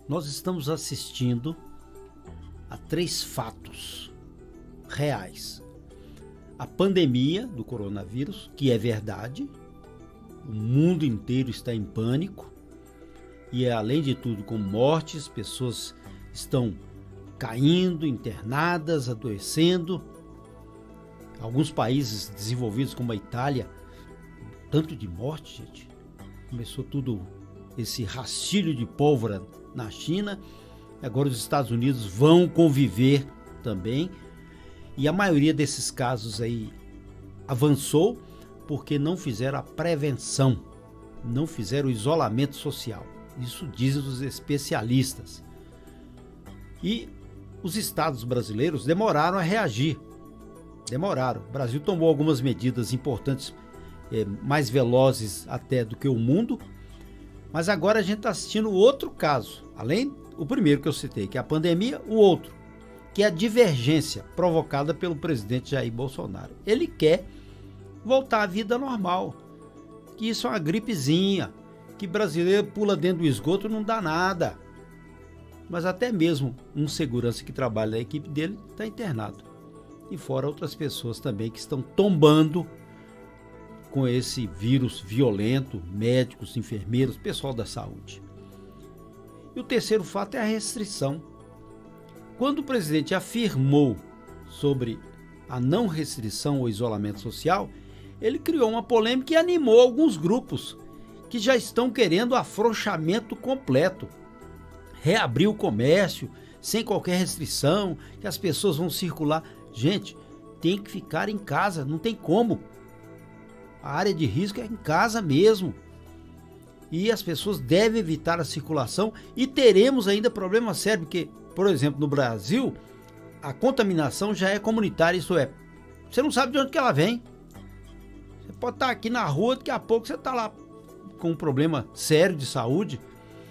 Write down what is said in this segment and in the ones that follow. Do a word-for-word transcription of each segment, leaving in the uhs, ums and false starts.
nós estamos assistindo a três fatos reais. A pandemia do coronavírus, que é verdade, o mundo inteiro está em pânico e, além de tudo, com mortes, pessoas estão caindo, internadas, adoecendo. Alguns países desenvolvidos como a Itália, tanto de morte, gente. Começou tudo esse rastilho de pólvora na China. Agora os Estados Unidos vão conviver também. E a maioria desses casos aí avançou porque não fizeram a prevenção, não fizeram o isolamento social. Isso dizem os especialistas. E os estados brasileiros demoraram a reagir. Demoraram. O Brasil tomou algumas medidas importantes, é, mais velozes até do que o mundo. Mas agora a gente está assistindo outro caso. Além do primeiro que eu citei, que é a pandemia, o outro, que é a divergência provocada pelo presidente Jair Bolsonaro. Ele quer voltar à vida normal, que isso é uma gripezinha, que brasileiro pula dentro do esgoto não dá nada. Mas até mesmo um segurança que trabalha na equipe dele está internado. E fora outras pessoas também que estão tombando com esse vírus violento, médicos, enfermeiros, pessoal da saúde. E o terceiro fato é a restrição. Quando o presidente afirmou sobre a não restrição ou isolamento social, ele criou uma polêmica e animou alguns grupos que já estão querendo afrouxamento completo. Reabrir o comércio sem qualquer restrição, que as pessoas vão circular. Gente, tem que ficar em casa, não tem como. A área de risco é em casa mesmo. E as pessoas devem evitar a circulação e teremos ainda problema sério, porque, por exemplo, no Brasil, a contaminação já é comunitária, isso é, você não sabe de onde que ela vem. Você pode estar aqui na rua, daqui a pouco você está lá com um problema sério de saúde.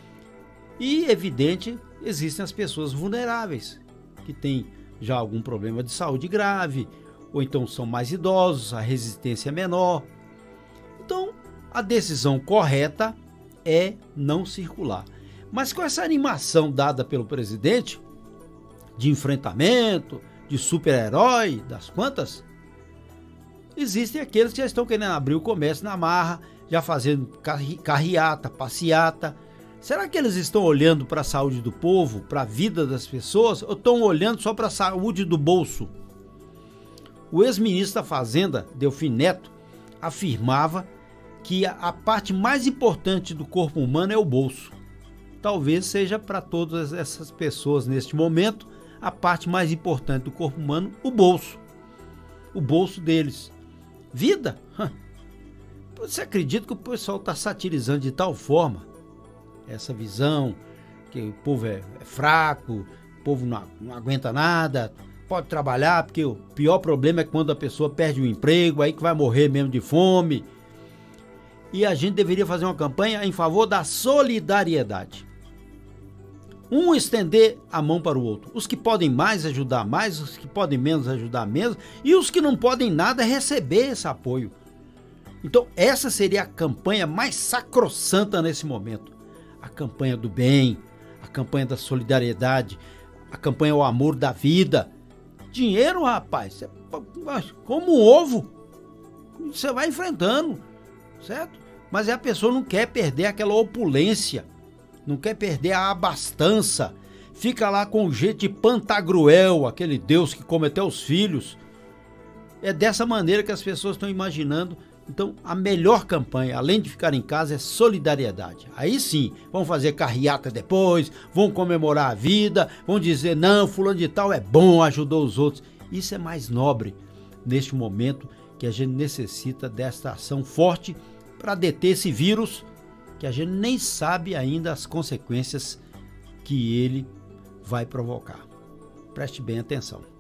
E, evidente, existem as pessoas vulneráveis, que têm já algum problema de saúde grave, ou então são mais idosos, a resistência é menor. Então, a decisão correta é não circular. Mas com essa animação dada pelo presidente, de enfrentamento, de super-herói, das quantas, existem aqueles que já estão querendo abrir o comércio na marra, já fazendo carri carreata, passeata. Será que eles estão olhando para a saúde do povo, para a vida das pessoas, ou estão olhando só para a saúde do bolso? O ex-ministro da Fazenda, Delfim Neto, afirmava que a, a parte mais importante do corpo humano é o bolso. Talvez seja para todas essas pessoas neste momento a parte mais importante do corpo humano, o bolso. O bolso deles. Vida? Você acredita que o pessoal está satirizando de tal forma essa visão que o povo é, é fraco, o povo não, não aguenta nada, pode trabalhar, porque o pior problema é quando a pessoa perde o emprego, aí que vai morrer mesmo de fome. E a gente deveria fazer uma campanha em favor da solidariedade. Um estender a mão para o outro. Os que podem mais ajudar mais, os que podem menos ajudar menos, e os que não podem nada receber esse apoio. Então essa seria a campanha mais sacrossanta nesse momento. A campanha do bem, a campanha da solidariedade, a campanha do amor da vida. Dinheiro, rapaz, é como um ovo, você vai enfrentando, certo? Mas a pessoa não quer perder aquela opulência, não quer perder a abastança, fica lá com o jeito de Pantagruel, aquele deus que come até os filhos. É dessa maneira que as pessoas estão imaginando. Então, a melhor campanha, além de ficar em casa, é solidariedade. Aí sim, vão fazer carreata depois, vão comemorar a vida, vão dizer, não, fulano de tal é bom, ajudou os outros. Isso é mais nobre neste momento que a gente necessita desta ação forte para deter esse vírus, que a gente nem sabe ainda as consequências que ele vai provocar. Preste bem atenção.